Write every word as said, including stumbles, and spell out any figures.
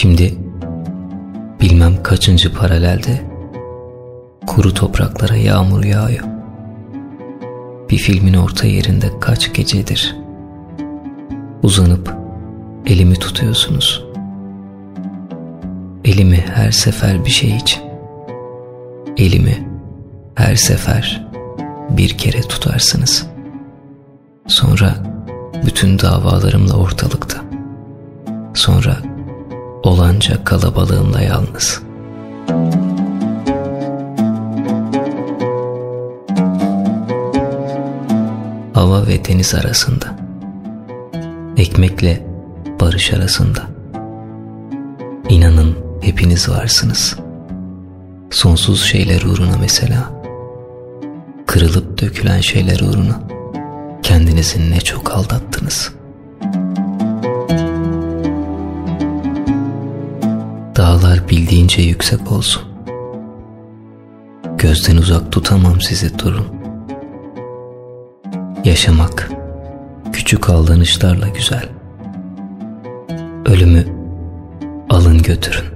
Şimdi bilmem kaçıncı paralelde kuru topraklara yağmur yağıyor. Bir filmin orta yerinde kaç gecedir uzanıp elimi tutuyorsunuz. Elimi her sefer bir şey için, elimi her sefer bir kere tutarsınız. Sonra bütün davalarımla ortalıkta, sonra olanca kalabalığımla yalnız. Hava ve deniz arasında, ekmekle barış arasında. İnanın hepiniz varsınız. Sonsuz şeyler uğruna mesela, kırılıp dökülen şeyler uğruna kendinizi ne çok aldattınız. Dağlar bildiğince yüksek olsun. Gözden uzak tutamam sizi durun. Yaşamak küçük aldanışlarla güzel. Ölümü alın götürün.